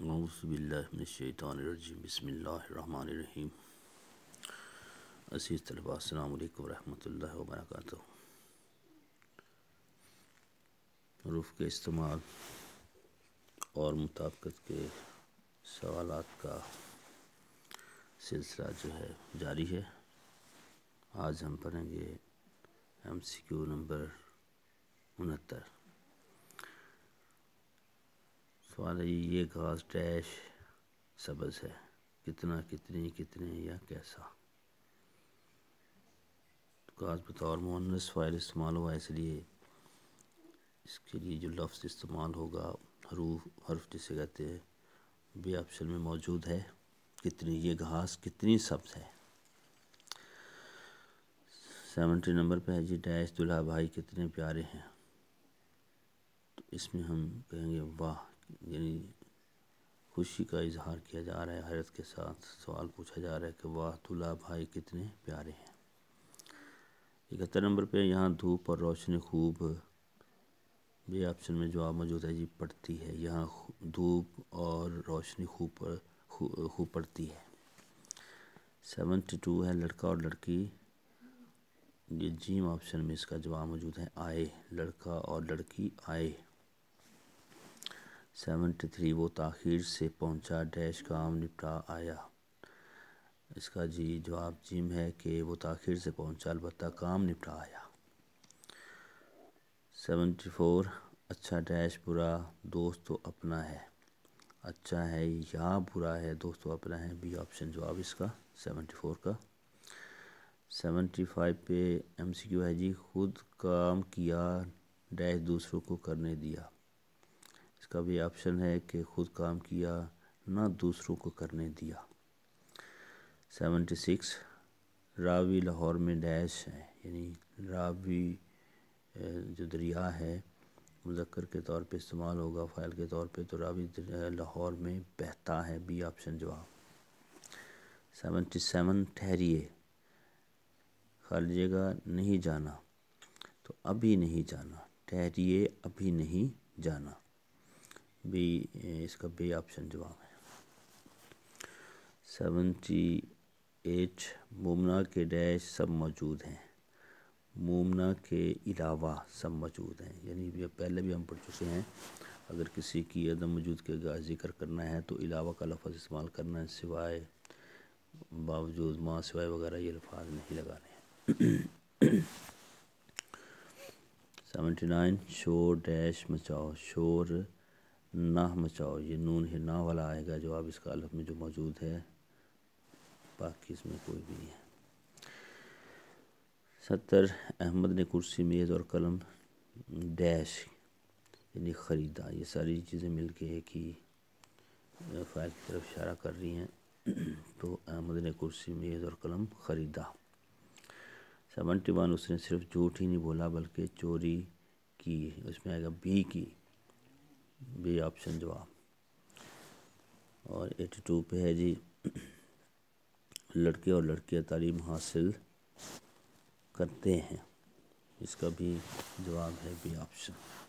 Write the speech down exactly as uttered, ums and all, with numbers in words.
اعوذ باللہ من الشیطان الرجیم بسم اللہ الرحمن الرحیم۔ عزیز طلباء السلام علیکم ورحمۃ اللہ وبرکاتہ۔ حروف کے استعمال اور مطابقت کے سوالات کا سلسلہ جو ہے جاری ہے۔ آج ہم پڑھیں گے ایم سی کیو نمبر انہتر۔ سوال ہے یہ گھاس ڈیش سبز ہے، کتنا، کتنی، کتنے یا کیسا۔ گھاس بطور مؤنث فاعل استعمال ہوا، اس لیے اس کے لیے جو لفظ استعمال ہوگا حروف حرف جسے کہتے ہیں بی آپشن میں موجود ہے۔ کتنی، یہ گھاس کتنی سبز ہے۔ سیونٹی نمبر پہ ہے جی ڈیش دلہا بھائی کتنے پیارے ہیں، تو اس میں ہم کہیں گے واہ، یعنی خوشی کا اظہار کیا جا رہا ہے، حیرت کے ساتھ سوال پوچھا جا رہا ہے کہ واہ دلہا بھائی کتنے پیارے ہیں۔ اکہتر نمبر پہ یہاں دھوپ اور روشنی خوب، بی آپشن میں جواب موجود ہے جی پڑتی ہے، یہاں دھوپ اور روشنی خوب خوب پڑتی ہے۔ سیونٹی ٹو ہے لڑکا اور لڑکی، یہ جیم آپشن میں اس کا جواب موجود ہے آئے، لڑکا اور لڑکی آئے۔ سیونٹی تھری وہ تاخیر سے پہنچا ڈیش کام نپٹا آیا، اس کا جی جواب جیم ہے کہ وہ تاخیر سے پہنچا البتہ کام نپٹا آیا۔ سیونٹی فور اچھا ڈیش برا دوست تو اپنا ہے، اچھا ہے یا برا ہے دوست تو اپنا ہے، بی آپشن جواب اس کا سیونٹی فور کا۔ سیونٹی فائیو پہ ایم سی کیو ہے جی خود کام کیا ڈیش دوسروں کو کرنے دیا، اس کا بھی آپشن ہے کہ خود کام کیا نہ دوسروں کو کرنے دیا۔ سیونٹی سکس راوی لاہور میں ڈیش ہے، یعنی راوی جو دریا ہے مذکر کے طور پہ استعمال ہوگا فاعل کے طور پہ، تو راوی لاہور میں بہتا ہے، بی آپشن جواب۔ سیونٹی سیون ٹھہریے خالی جگہ نہیں جانا، تو ابھی نہیں جانا، ٹھہریے ابھی نہیں جانا، بھی اس کا بی آپشن جواب ہے۔ سیونٹی ایٹ مومنہ کے ڈیش سب موجود ہیں، مومنہ کے علاوہ سب موجود ہیں، یعنی یہ پہلے بھی ہم پڑھ چکے ہیں، اگر کسی کی عدم وجود کے ذکر کرنا ہے تو علاوہ کا لفظ استعمال کرنا ہے، سوائے، باوجود، ماں سوائے وغیرہ یہ الفاظ نہیں لگانے ہیں۔ سیونٹی نائن شور ڈیش مچاؤ، شور نہ مچاؤ، یہ نون ہے نہ والا آئے گا، جواب اس کا الف میں جو موجود ہے، باقی اس میں کوئی بھی نہیں ہے۔ ستر احمد نے کرسی میز اور قلم ڈیش یعنی خریدا، یہ ساری چیزیں مل کے ایک ہی فاعل کی طرف اشارہ کر رہی ہیں، تو احمد نے کرسی میز اور قلم خریدا۔ سیونٹی ون اس نے صرف جھوٹ ہی نہیں بولا بلکہ چوری کی، اس میں آئے گا بی کی، بی آپشن جواب۔ اور ایٹی ٹو پہ ہے جی لڑکے اور لڑکیاں تعلیم حاصل کرتے ہیں، اس کا بھی جواب ہے بی آپشن۔